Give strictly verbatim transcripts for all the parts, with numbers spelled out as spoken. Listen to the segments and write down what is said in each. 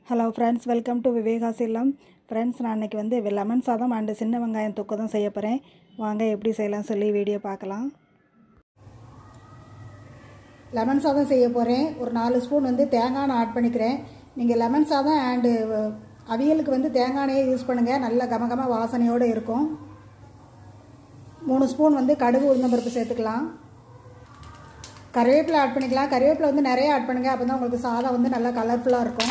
Hello friends, welcome to Vivekas இல்லம். Friends, நான் இன்றைக்கி வந்து லெமன் சாதம் அண்டு சின்ன வெங்காயம் தொக்கு தான் செய்ய போகிறேன். வாங்க எப்படி செய்யலாம் சொல்லி வீடியோ பார்க்கலாம். லெமன் சாதம் செய்ய போகிறேன். ஒரு நாலு ஸ்பூன் வந்து தேங்காய் எண்ணெய் ஆட் பண்ணிக்கிறேன். நீங்கள் லெமன் சாதம் அண்டு அவியலுக்கு வந்து தேங்காய் எண்ணெயே யூஸ் பண்ணுங்கள், நல்ல கமகம வாசனையோடு இருக்கும். மூணு ஸ்பூன் வந்து கடுகு உளுந்தம்பருப்பு சேர்த்துக்கலாம். கருவேப்பிலை ஆட் பண்ணிக்கலாம். கருவேப்பிலை வந்து நிறைய ஆட் பண்ணுங்கள், அப்போ தான் உங்களுக்கு சாதம் வந்து நல்லா கலர்ஃபுல்லாக இருக்கும்.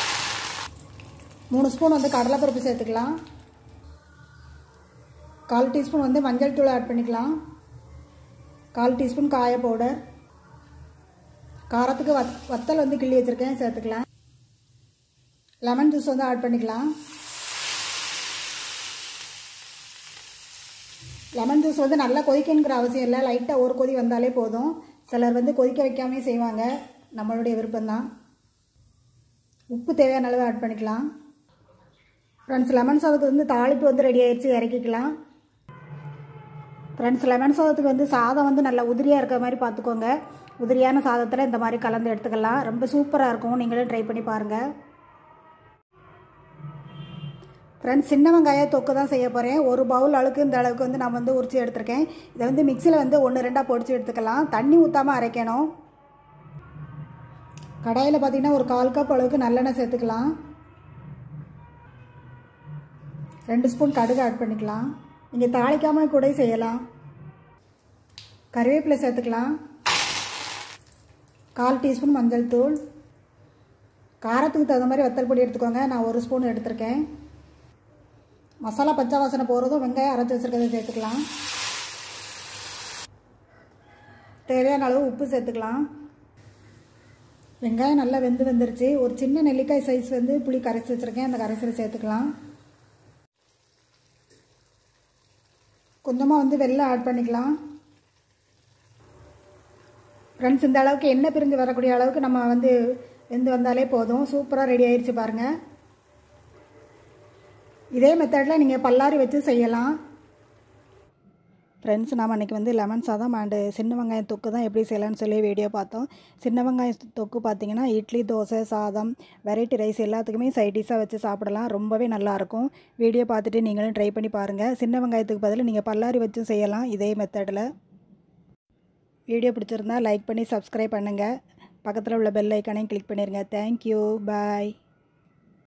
மூணு ஸ்பூன் வந்து கடலைப்பருப்பு சேர்த்துக்கலாம். கால் டீஸ்பூன் வந்து மஞ்சள் தூள் ஆட் பண்ணிக்கலாம். கால் டீஸ்பூன் காய பவுடர். காரத்துக்கு வத் வத்தல் வந்து கிள்ளி வச்சுருக்கேன், சேர்த்துக்கலாம். லெமன் ஜூஸ் வந்து ஆட் பண்ணிக்கலாம். லெமன் ஜூஸ் வந்து நல்லா கொதிக்கணுங்கிற அவசியம் இல்லை, லைட்டாக ஒரு கொதி வந்தாலே போதும். சிலர் வந்து கொதிக்க வைக்காமே செய்வாங்க, நம்மளுடைய விருப்பம்தான். உப்பு தேவையான அளவு ஆட் பண்ணிக்கலாம். ஃப்ரெண்ட்ஸ், லெமன் சாதத்துக்கு வந்து தாளிப்பு வந்து ரெடி ஆகிடுச்சு, இறக்கிக்கலாம். ஃப்ரெண்ட்ஸ், லெமன் சாதத்துக்கு வந்து சாதம் வந்து நல்லா உதிரியாக இருக்கிற மாதிரி பார்த்துக்கோங்க. உதிரியான சாதத்தில் இந்த மாதிரி கலந்து எடுத்துக்கலாம், ரொம்ப சூப்பராக இருக்கும். நீங்களும் ட்ரை பண்ணி பாருங்கள். ஃப்ரெண்ட்ஸ், சின்ன வெங்காயம் தொக்கு தான் செய்ய போகிறேன். ஒரு பவுல் அளவுக்கு இந்த அளவுக்கு வந்து நான் வந்து உரிச்சு எடுத்துருக்கேன். இதை வந்து மிக்சியில் வந்து ஒன்று ரெண்டாக பொடிச்சு எடுத்துக்கலாம். தண்ணி ஊற்றாமல் அரைக்கணும். கடாயில் பார்த்திங்கன்னா ஒரு கால் கப் அளவுக்கு நல்லெண்ணெய் சேர்த்துக்கலாம். ரெண்டு ஸ்பூன் கடுகு ஆட் பண்ணிக்கலாம். நீங்கள் தாளிக்காமல் கூட செய்யலாம். கருவேப்பிலை சேர்த்துக்கலாம். கால் டீஸ்பூன் மஞ்சள் தூள். காரத்துக்கு தகுந்த மாதிரி வத்தல் பொடி எடுத்துக்கோங்க, நான் ஒரு ஸ்பூன் எடுத்திருக்கேன். மசாலா பச்சை வாசனை போகிறதும் வெங்காயம் அரைச்சி வச்சுருக்கிறத சேர்த்துக்கலாம். தேவையான அளவு உப்பு சேர்த்துக்கலாம். வெங்காயம் நல்லா வெந்து வந்துருச்சு. ஒரு சின்ன நெல்லிக்காய் சைஸ் வந்து புளி கரைச்சி வச்சுருக்கேன், அந்த கரைசலை சேர்த்துக்கலாம். கொஞ்சமாக வந்து வெல்லம் ஆட் பண்ணிக்கலாம். ஃப்ரெண்ட்ஸ், இந்த அளவுக்கு எண்ணெய் பிரிஞ்சு வரக்கூடிய அளவுக்கு நம்ம வந்து வெந்து வந்தாலே போதும். சூப்பராக ரெடி ஆயிடுச்சு பாருங்கள். இதே மெத்தடில் நீங்கள் பல்லாரி வச்சு செய்யலாம். ஃப்ரெண்ட்ஸ், நாம் அன்றைக்கி வந்து லெமன் சாதம் அண்டு சின்ன வெங்காயம் தொக்கு தான் எப்படி செய்யலான்னு சொல்லி வீடியோ பார்த்தோம். சின்ன வெங்காயம் தொக்கு பார்த்திங்கன்னா இட்லி, தோசை, சாதம், வெரைட்டி ரைஸ் எல்லாத்துக்குமே சைட் டிஷ்ஷாக வச்சு சாப்பிடலாம். ரொம்பவே நல்லாயிருக்கும். வீடியோ பார்த்துட்டு நீங்களும் ட்ரை பண்ணி பாருங்கள். சின்ன வெங்காயத்துக்கு பதில் நீங்கள் பல்லாரி வச்சும் செய்யலாம் இதே மெத்தடில். வீடியோ பிடிச்சிருந்தா லைக் பண்ணி சப்ஸ்கிரைப் பண்ணுங்கள். பக்கத்தில் உள்ள பெல் ஐக்கானையும் கிளிக் பண்ணிடுங்க. தேங்க்யூ, பாய்.